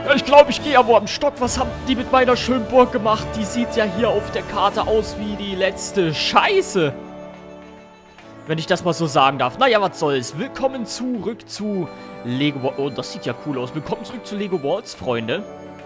Ich glaube, ich gehe aber am Stock. Was haben die mit meiner schönen Burg gemacht? Die sieht ja hier auf der Karte aus wie die letzte Scheiße. Wenn ich das mal so sagen darf. Naja, was soll's. Willkommen zurück zu Lego Worlds. Oh, das sieht ja cool aus. Willkommen zurück zu Lego Worlds, Freunde.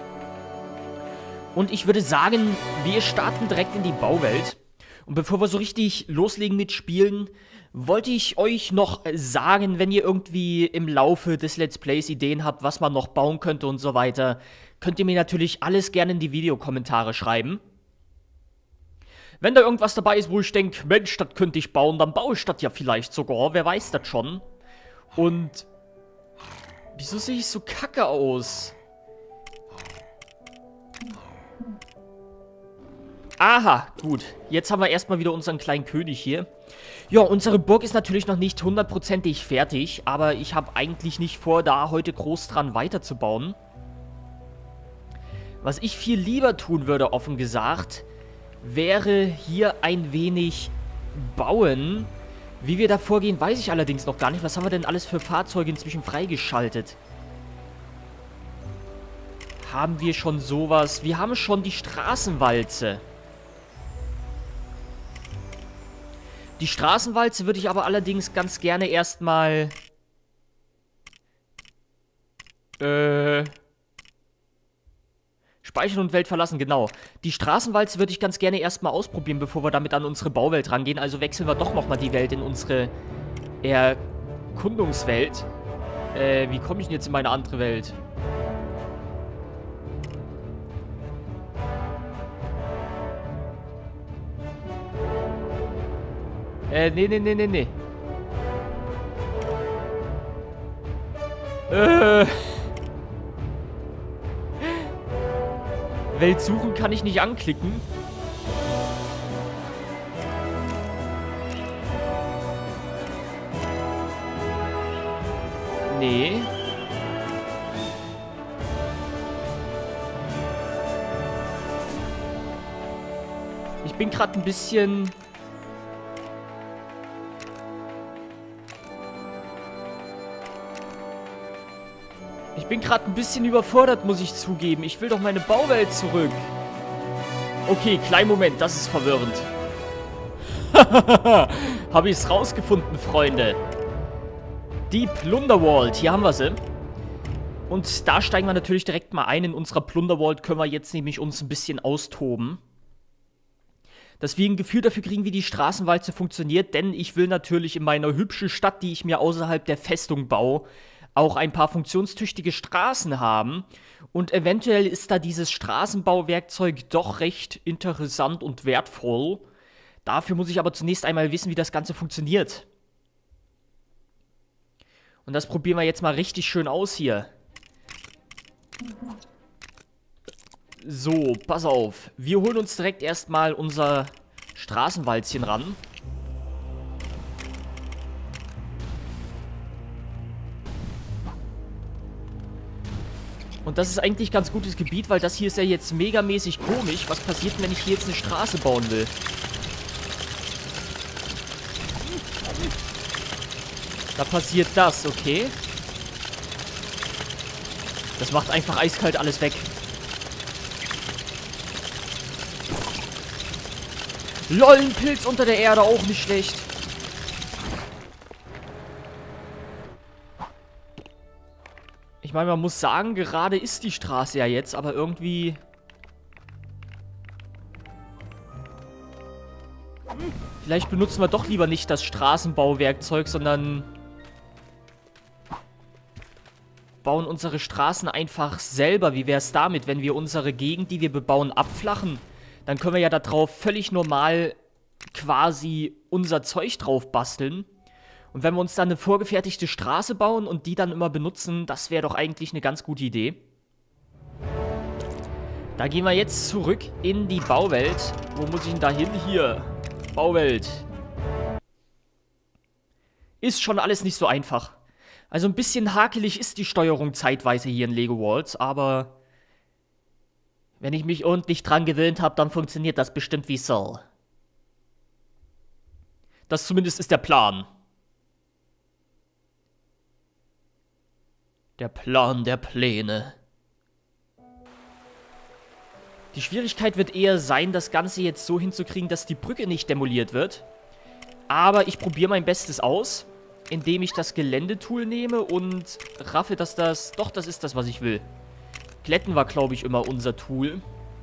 Und ich würde sagen, wir starten direkt in die Bauwelt. Und bevor wir so richtig loslegen mit Spielen, wollte ich euch noch sagen, wenn ihr irgendwie im Laufe des Let's Plays Ideen habt, was man noch bauen könnte und so weiter, könnt ihr mir natürlich alles gerne in die Videokommentare schreiben. Wenn da irgendwas dabei ist, wo ich denke, Mensch, das könnte ich bauen, dann baue ich das ja vielleicht sogar, wer weiß das schon. Und wieso sehe ich so kacke aus? Aha, gut. Jetzt haben wir erstmal wieder unseren kleinen König hier. Ja, unsere Burg ist natürlich noch nicht hundertprozentig fertig, aber ich habe eigentlich nicht vor, da heute groß dran weiterzubauen. Was ich viel lieber tun würde, offen gesagt, wäre hier ein wenig bauen. Wie wir da vorgehen, weiß ich allerdings noch gar nicht. Was haben wir denn alles für Fahrzeuge inzwischen freigeschaltet? Haben wir schon sowas? Wir haben schon die Straßenwalze. Die Straßenwalze würde ich aber allerdings ganz gerne erstmal speichern und Welt verlassen, genau. Die Straßenwalze würde ich ganz gerne erstmal ausprobieren, bevor wir damit an unsere Bauwelt rangehen. Also wechseln wir doch nochmal die Welt in unsere Erkundungswelt. Wie komme ich denn jetzt in meine andere Welt? Nee. Welt suchen kann ich nicht anklicken. Nee. Ich bin gerade ein bisschen... Ich bin gerade ein bisschen überfordert, muss ich zugeben. Ich will doch meine Bauwelt zurück. Okay, kleinen Moment, das ist verwirrend. Habe ich es rausgefunden, Freunde. Die Plundervault, hier haben wir sie. Und da steigen wir natürlich direkt mal ein. In unserer Plundervault können wir jetzt nämlich uns ein bisschen austoben. Dass wir ein Gefühl dafür kriegen, wie die Straßenwalze funktioniert. Denn ich will natürlich in meiner hübschen Stadt, die ich mir außerhalb der Festung baue, auch ein paar funktionstüchtige Straßen haben. Und eventuell ist da dieses Straßenbauwerkzeug doch recht interessant und wertvoll. Dafür muss ich aber zunächst einmal wissen, wie das Ganze funktioniert. Und das probieren wir jetzt mal richtig schön aus hier. So, pass auf. Wir holen uns direkt erstmal unser Straßenwalzchen ran. Und das ist eigentlich ganz gutes Gebiet, weil das hier ist ja jetzt megamäßig komisch. Was passiert, wenn ich hier jetzt eine Straße bauen will? Da passiert das, okay. Das macht einfach eiskalt alles weg. LOL, ein Pilz unter der Erde, auch nicht schlecht. Ich meine, man muss sagen, gerade ist die Straße ja jetzt, aber irgendwie... Vielleicht benutzen wir doch lieber nicht das Straßenbauwerkzeug, sondern bauen unsere Straßen einfach selber. Wie wäre es damit, wenn wir unsere Gegend, die wir bebauen, abflachen? Dann können wir ja da drauf völlig normal quasi unser Zeug drauf basteln. Und wenn wir uns dann eine vorgefertigte Straße bauen und die dann immer benutzen, das wäre doch eigentlich eine ganz gute Idee. Da gehen wir jetzt zurück in die Bauwelt. Wo muss ich denn da hin? Hier. Bauwelt. Ist schon alles nicht so einfach. Also ein bisschen hakelig ist die Steuerung zeitweise hier in Lego Worlds, aber wenn ich mich ordentlich dran gewöhnt habe, dann funktioniert das bestimmt wie soll. Das zumindest ist der Plan. Der Plan der Pläne. Die Schwierigkeit wird eher sein, das Ganze jetzt so hinzukriegen, dass die Brücke nicht demoliert wird. Aber ich probiere mein Bestes aus, indem ich das Geländetool nehme und raffe, dass das... Doch, das ist das, was ich will. Glätten war, glaube ich, immer unser Tool.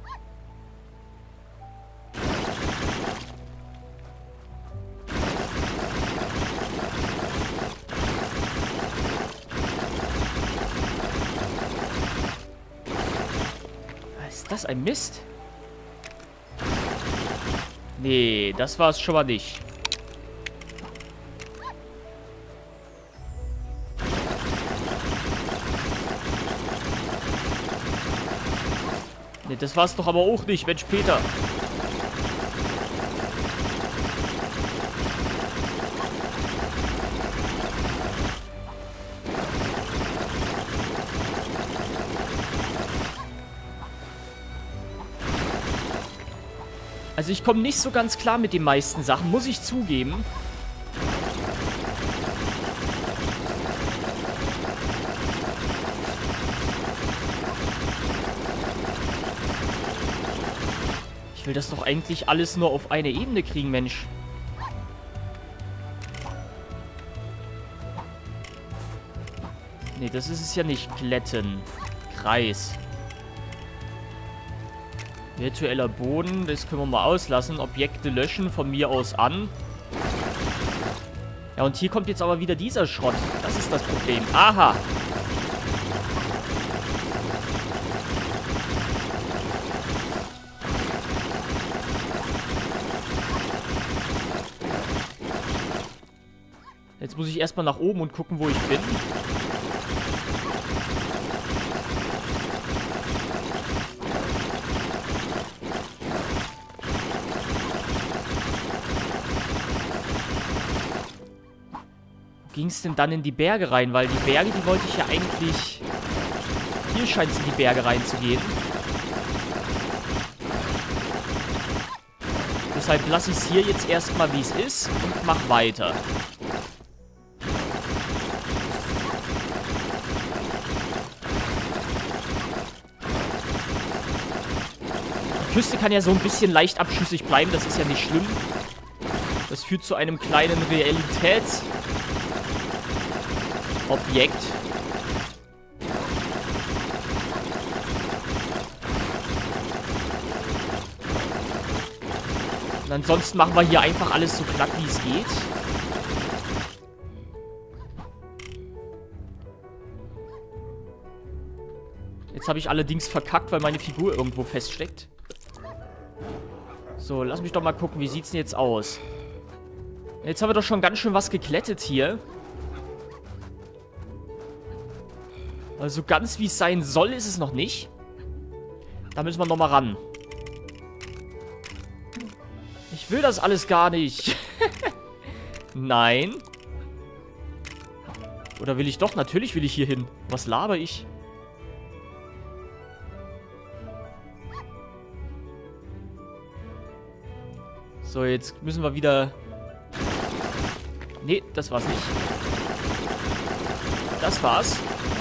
Ist das ein Mist? Nee, das war es schon mal nicht. Nee, das war es doch aber auch nicht, Mensch, Peter. Also ich komme nicht so ganz klar mit den meisten Sachen, muss ich zugeben. Ich will das doch eigentlich alles nur auf eine Ebene kriegen, Mensch. Nee, das ist es ja nicht. Glätten. Kreis. Virtueller Boden, das können wir mal auslassen. Objekte löschen, von mir aus an. Ja, und hier kommt jetzt aber wieder dieser Schrott. Das ist das Problem. Aha. Jetzt muss ich erstmal nach oben und gucken, wo ich bin. Ging es denn dann in die Berge rein? Weil die Berge, die wollte ich ja eigentlich... Hier scheint es in die Berge reinzugehen. Deshalb lasse ich es hier jetzt erstmal, wie es ist und mach weiter. Die Küste kann ja so ein bisschen leicht abschüssig bleiben, das ist ja nicht schlimm. Das führt zu einem kleinen Realitätsobjekt. Und ansonsten machen wir hier einfach alles so glatt, wie es geht. Jetzt habe ich allerdings verkackt, weil meine Figur irgendwo feststeckt. So, lass mich doch mal gucken, wie sieht's denn jetzt aus? Jetzt haben wir doch schon ganz schön was geklettet hier. Also ganz wie es sein soll, ist es noch nicht. Da müssen wir nochmal ran. Ich will das alles gar nicht. Nein. Oder will ich doch? Natürlich will ich hier hin. Was laber ich? So, jetzt müssen wir wieder... Nee, das war's nicht. Das war's.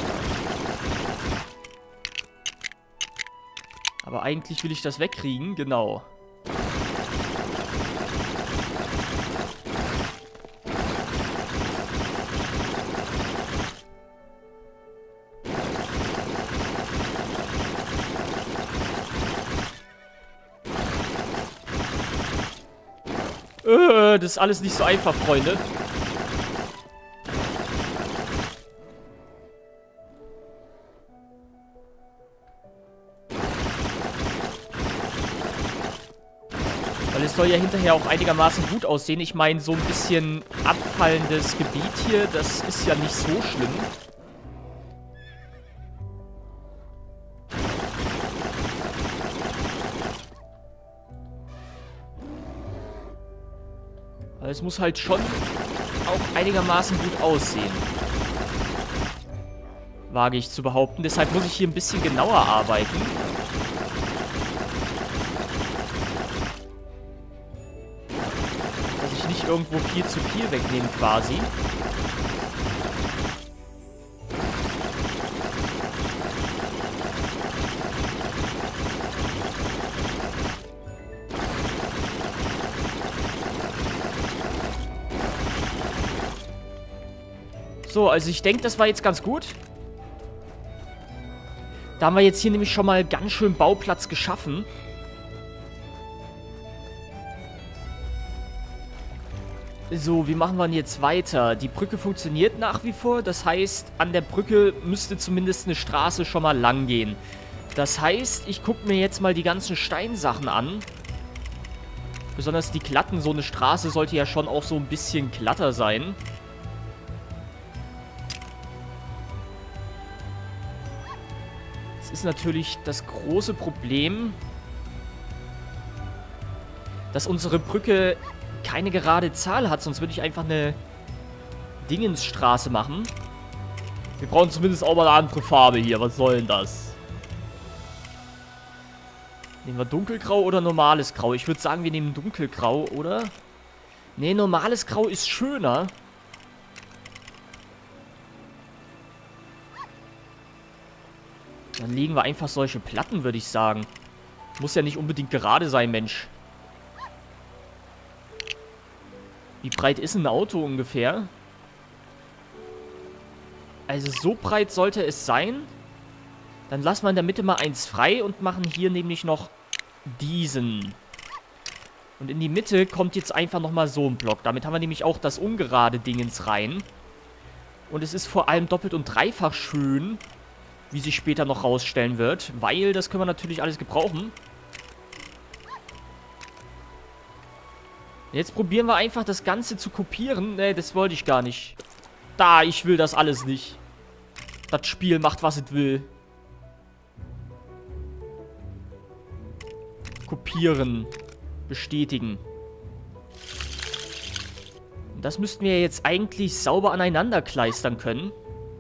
Aber eigentlich will ich das wegkriegen, genau. Das ist alles nicht so einfach, Freunde. Weil es soll ja hinterher auch einigermaßen gut aussehen. Ich meine, so ein bisschen abfallendes Gebiet hier, das ist ja nicht so schlimm. Aber es muss halt schon auch einigermaßen gut aussehen. Wage ich zu behaupten. Deshalb muss ich hier ein bisschen genauer arbeiten. Dass ich nicht irgendwo viel zu viel wegnehme quasi. So, also ich denke, das war jetzt ganz gut. Da haben wir jetzt hier nämlich schon mal ganz schön Bauplatz geschaffen. So, wie machen wir denn jetzt weiter? Die Brücke funktioniert nach wie vor. Das heißt, an der Brücke müsste zumindest eine Straße schon mal lang gehen. Das heißt, ich gucke mir jetzt mal die ganzen Steinsachen an. Besonders die glatten. So eine Straße sollte ja schon auch so ein bisschen glatter sein. Das ist natürlich das große Problem, dass unsere Brücke keine gerade Zahl hat, sonst würde ich einfach eine Dingensstraße machen. Wir brauchen zumindest auch mal eine andere Farbe hier. Was soll denn das? Nehmen wir dunkelgrau oder normales Grau? Ich würde sagen, wir nehmen dunkelgrau, oder? Ne, normales Grau ist schöner. Dann legen wir einfach solche Platten, würde ich sagen. Muss ja nicht unbedingt gerade sein, Mensch. Wie breit ist ein Auto ungefähr? Also so breit sollte es sein. Dann lassen wir in der Mitte mal eins frei und machen hier nämlich noch diesen. Und in die Mitte kommt jetzt einfach nochmal so ein Block. Damit haben wir nämlich auch das ungerade Dingens rein. Und es ist vor allem doppelt und dreifach schön, wie sich später noch rausstellen wird. Weil das können wir natürlich alles gebrauchen. Jetzt probieren wir einfach das Ganze zu kopieren. Ne, das wollte ich gar nicht. Da, ich will das alles nicht. Das Spiel macht, was es will. Kopieren. Bestätigen. Und das müssten wir jetzt eigentlich sauber aneinander kleistern können.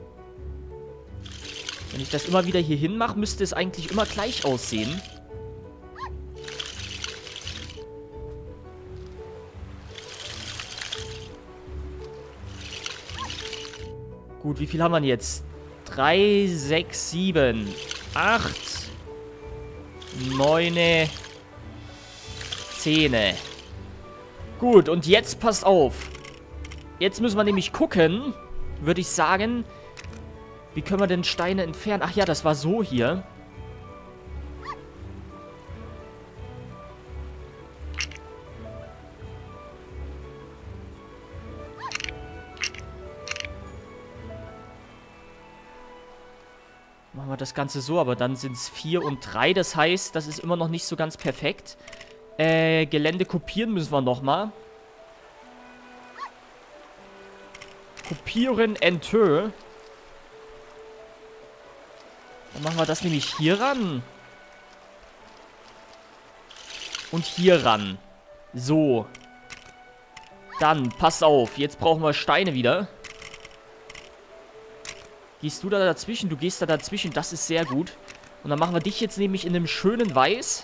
Wenn ich das immer wieder hier hin mache, müsste es eigentlich immer gleich aussehen. Gut, wie viel haben wir denn jetzt? 3, 6, 7, 8, 9, 10. Gut, und jetzt passt auf. Jetzt müssen wir nämlich gucken, würde ich sagen, wie können wir denn Steine entfernen? Ach ja, das war so hier. Machen wir das Ganze so, aber dann sind es 4 und 3. Das heißt, das ist immer noch nicht so ganz perfekt. Gelände kopieren müssen wir nochmal. Kopieren Enter. Dann machen wir das nämlich hier ran. Und hier ran. So. Dann, pass auf. Jetzt brauchen wir Steine wieder. Gehst du da dazwischen? Du gehst da dazwischen. Das ist sehr gut. Und dann machen wir dich jetzt nämlich in einem schönen Weiß.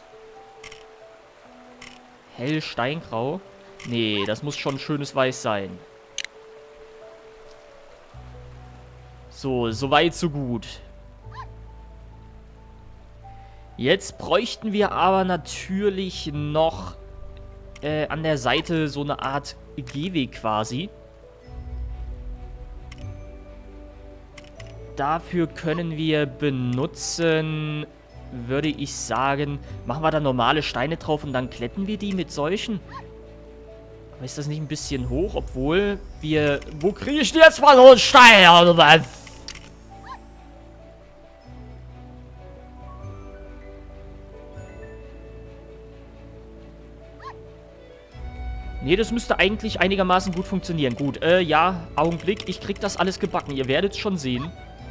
Hell Steingrau. Nee, das muss schon ein schönes Weiß sein. So, soweit, so gut. Jetzt bräuchten wir aber natürlich noch an der Seite so eine Art Gehweg quasi. Dafür können wir benutzen, würde ich sagen, machen wir da normale Steine drauf und dann kletten wir die mit solchen. Aber ist das nicht ein bisschen hoch, obwohl wir... Wo kriege ich denn jetzt mal so einen Stein oder was? Nee, das müsste eigentlich einigermaßen gut funktionieren. Gut, ja, Augenblick, ich krieg das alles gebacken. Ihr werdet es schon sehen.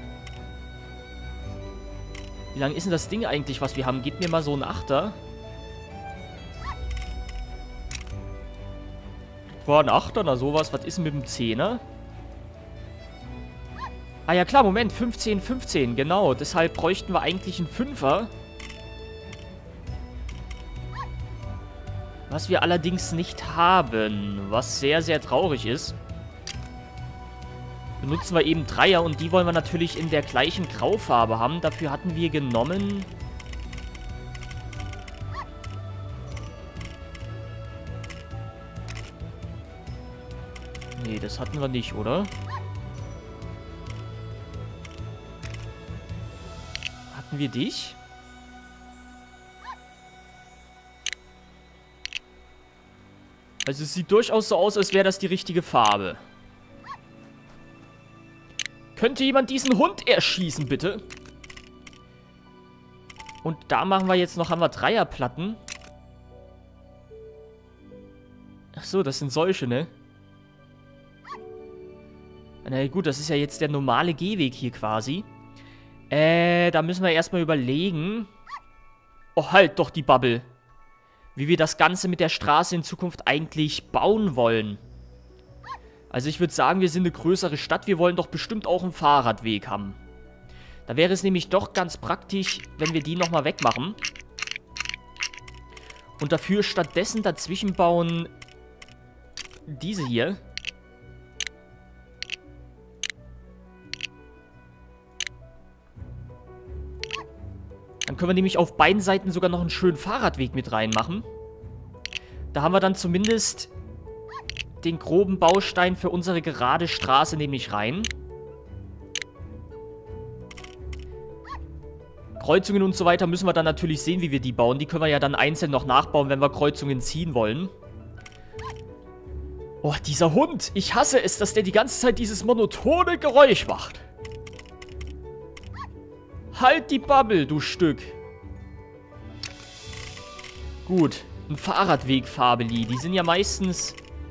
Wie lang ist denn das Ding eigentlich, was wir haben? Gebt mir mal so einen Achter. War ein Achter, na sowas. Was ist denn mit dem Zehner? Ah ja klar, Moment. 15, 15, genau. Deshalb bräuchten wir eigentlich einen Fünfer. Was wir allerdings nicht haben. Was sehr, sehr traurig ist. Benutzen wir eben Dreier und die wollen wir natürlich in der gleichen Graufarbe haben. Dafür hatten wir genommen... Nee, das hatten wir nicht, oder? Hatten wir dich? Also es sieht durchaus so aus, als wäre das die richtige Farbe. Könnte jemand diesen Hund erschießen, bitte? Und da machen wir jetzt noch, haben wir Dreierplatten. Ach so, das sind solche, ne? Na gut, das ist ja jetzt der normale Gehweg hier quasi. Da müssen wir erstmal überlegen. Oh, halt doch die Bubble. Wie wir das Ganze mit der Straße in Zukunft eigentlich bauen wollen. Also ich würde sagen, wir sind eine größere Stadt. Wir wollen doch bestimmt auch einen Fahrradweg haben. Da wäre es nämlich doch ganz praktisch, wenn wir die nochmal wegmachen. Und dafür stattdessen dazwischen bauen diese hier. Dann können wir nämlich auf beiden Seiten sogar noch einen schönen Fahrradweg mit reinmachen. Da haben wir dann zumindest den groben Baustein für unsere gerade Straße nämlich rein. Kreuzungen und so weiter müssen wir dann natürlich sehen, wie wir die bauen. Die können wir ja dann einzeln noch nachbauen, wenn wir Kreuzungen ziehen wollen. Oh, dieser Hund. Ich hasse es, dass der die ganze Zeit dieses monotone Geräusch macht. Halt die Bubble, du Stück. Gut. Ein Fahrradweg, Fabeli. Die sind ja meistens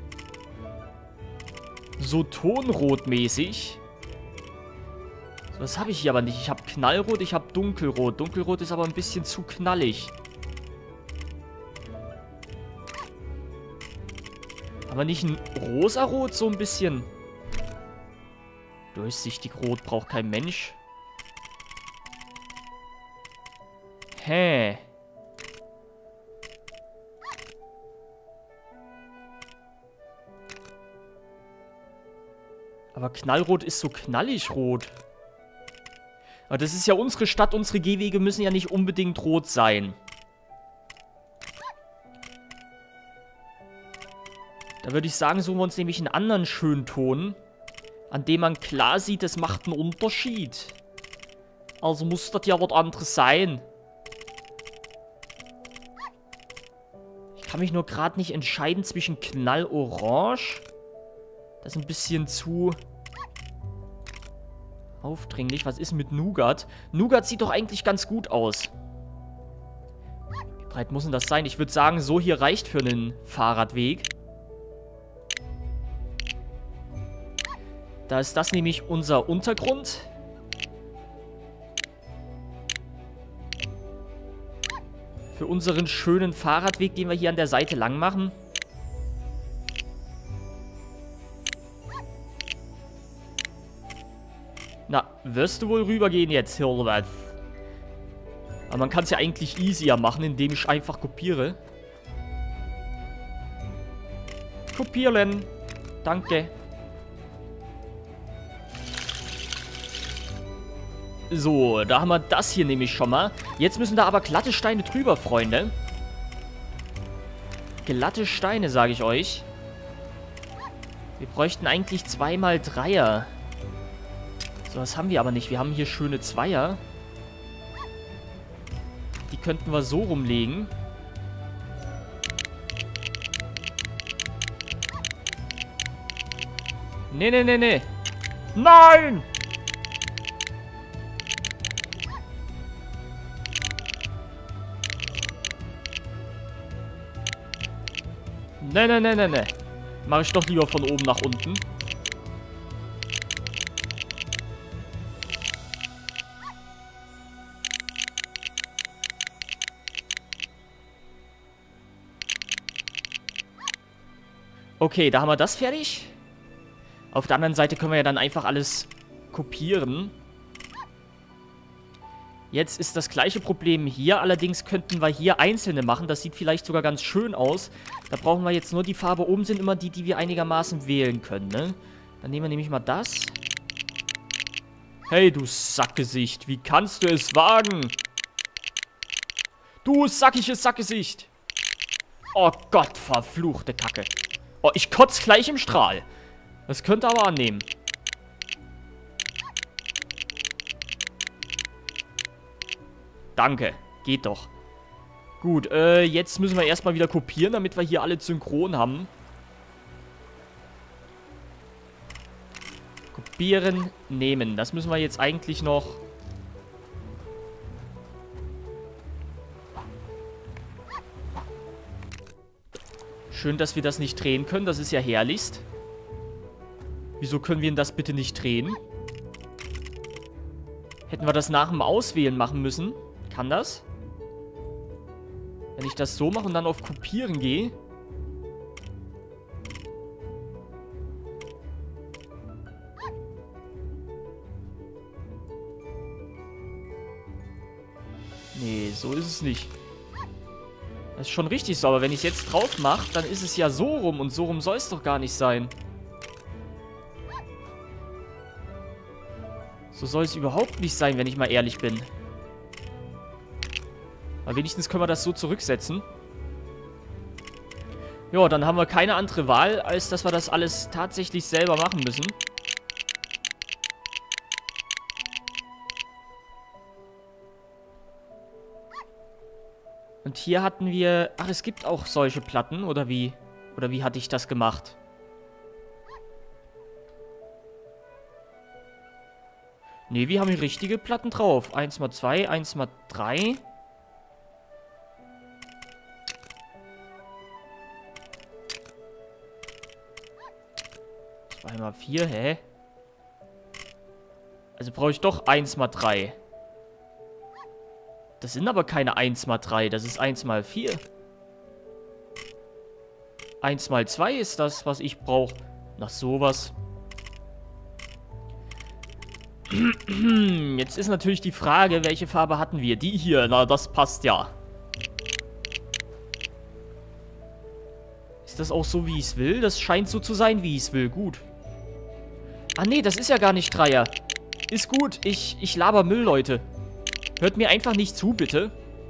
so tonrotmäßig. So, das habe ich hier aber nicht. Ich habe Knallrot, ich habe Dunkelrot. Dunkelrot ist aber ein bisschen zu knallig. Aber nicht ein Rosarot, so ein bisschen durchsichtig rot braucht kein Mensch. Hä? Aber Knallrot ist so knallig rot. Aber das ist ja unsere Stadt, unsere Gehwege müssen ja nicht unbedingt rot sein. Da würde ich sagen, suchen wir uns nämlich einen anderen schönen Ton, an dem man klar sieht, es macht einen Unterschied. Also muss das ja was anderes sein. Ich kann mich nur gerade nicht entscheiden zwischen Knallorange. Das ist ein bisschen zu aufdringlich. Was ist mit Nougat? Nougat sieht doch eigentlich ganz gut aus. Wie breit muss denn das sein? Ich würde sagen, so hier reicht für einen Fahrradweg. Da ist das nämlich unser Untergrund. Für unseren schönen Fahrradweg, den wir hier an der Seite lang machen. Na, wirst du wohl rübergehen jetzt, Hilbert? Aber man kann es ja eigentlich easier machen, indem ich einfach kopiere. Kopieren. Danke. So, da haben wir das hier nämlich schon mal. Jetzt müssen da aber glatte Steine drüber, Freunde. Glatte Steine, sage ich euch. Wir bräuchten eigentlich 2x3er. So, das haben wir aber nicht. Wir haben hier schöne Zweier. Die könnten wir so rumlegen. Nee, nee, nee, nee. Nein! Nee, nee, nee, nee, nee. Mach ich doch lieber von oben nach unten. Okay, da haben wir das fertig. Auf der anderen Seite können wir ja dann einfach alles kopieren. Jetzt ist das gleiche Problem hier. Allerdings könnten wir hier einzelne machen. Das sieht vielleicht sogar ganz schön aus. Da brauchen wir jetzt nur die Farbe. Oben sind immer die, die wir einigermaßen wählen können, ne? Dann nehmen wir nämlich mal das. Hey, du Sackgesicht. Wie kannst du es wagen? Du sackiges Sackgesicht. Oh Gott, verfluchte Kacke. Oh, ich kotze gleich im Strahl. Das könnte aber annehmen. Danke. Geht doch. Gut, jetzt müssen wir erstmal wieder kopieren, damit wir hier alle synchron haben. Kopieren, nehmen. Das müssen wir jetzt eigentlich noch... Schön, dass wir das nicht drehen können. Das ist ja herrlichst. Wieso können wir denn das bitte nicht drehen? Hätten wir das nach dem Auswählen machen müssen? Kann das? Wenn ich das so mache und dann auf Kopieren gehe... Nee, so ist es nicht. Das ist schon richtig so, aber wenn ich es jetzt drauf mache, dann ist es ja so rum und so rum soll es doch gar nicht sein. So soll es überhaupt nicht sein, wenn ich mal ehrlich bin. Aber wenigstens können wir das so zurücksetzen. Ja, dann haben wir keine andere Wahl, als dass wir das alles tatsächlich selber machen müssen. Und hier hatten wir... Ach, es gibt auch solche Platten, oder wie? Oder wie hatte ich das gemacht? Ne, wir haben hier richtige Platten drauf. 1x2, 1x3. 2x4, hä? Also brauche ich doch 1x3. Das sind aber keine 1x3, das ist 1x4. 1x2 ist das, was ich brauche. Nach sowas. Jetzt ist natürlich die Frage, welche Farbe hatten wir? Die hier, na das passt ja. Ist das auch so, wie ich es will? Das scheint so zu sein, wie ich es will. Gut. Ah nee, das ist ja gar nicht Dreier. Ist gut, ich laber Müll, Leute. Hört mir einfach nicht zu, bitte.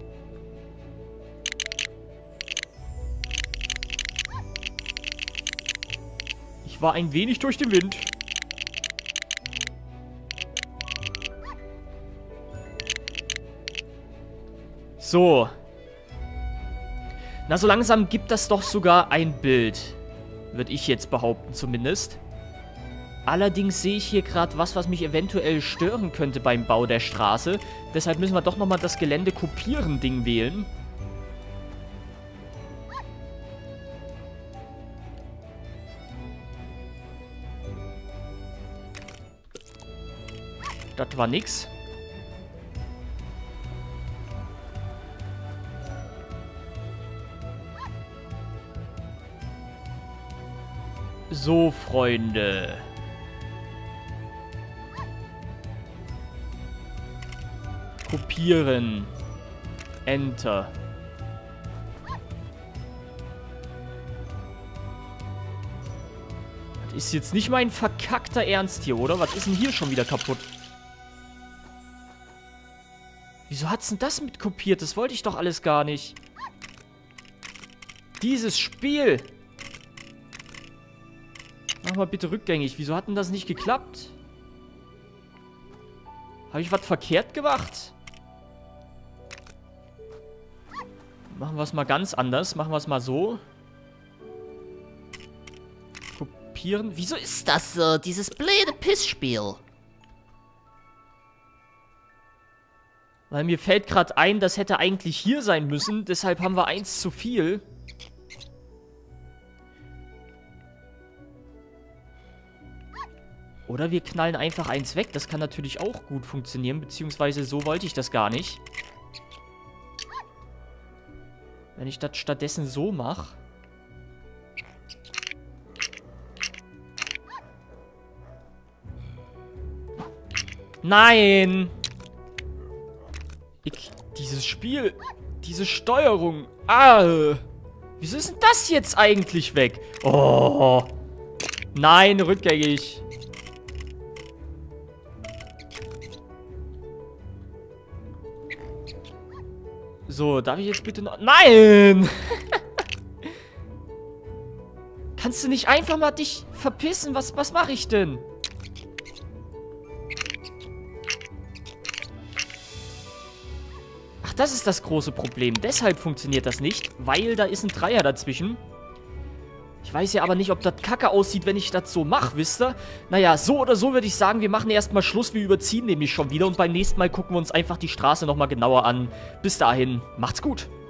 Ich war ein wenig durch den Wind. So. Na, so langsam gibt das doch sogar ein Bild. Würde ich jetzt behaupten zumindest. Allerdings sehe ich hier gerade was mich eventuell stören könnte beim Bau der Straße. Deshalb müssen wir doch nochmal das Gelände kopieren Ding wählen. Das war nix. So, Freunde. Kopieren. Enter. Das ist jetzt nicht mein verkackter Ernst hier, oder? Was ist denn hier schon wieder kaputt? Wieso hat's denn das mit kopiert? Das wollte ich doch alles gar nicht. Dieses Spiel. Mach mal bitte rückgängig. Wieso hat denn das nicht geklappt? Habe ich was verkehrt gemacht? Machen wir es mal ganz anders. Machen wir es mal so. Kopieren. Wieso ist das so? Dieses blöde Pissspiel. Weil mir fällt gerade ein, das hätte eigentlich hier sein müssen. Deshalb haben wir 1 zu viel. Oder wir knallen einfach 1 weg. Das kann natürlich auch gut funktionieren. Beziehungsweise so wollte ich das gar nicht. Wenn ich das stattdessen so mache. Nein! Dieses Spiel. Diese Steuerung. Ah! Wieso ist denn das jetzt eigentlich weg? Oh! Nein, rückgängig. So, darf ich jetzt bitte noch... Nein! Kannst du nicht einfach mal dich verpissen? Was mache ich denn? das ist das große Problem. Deshalb funktioniert das nicht, weil da ist ein Dreier dazwischen. Ich weiß ja aber nicht, ob das kacke aussieht, wenn ich das so mache, wisst ihr? Naja, so oder so würde ich sagen, wir machen erstmal Schluss. Wir überziehen nämlich schon wieder und beim nächsten Mal gucken wir uns einfach die Straße nochmal genauer an. Bis dahin, macht's gut.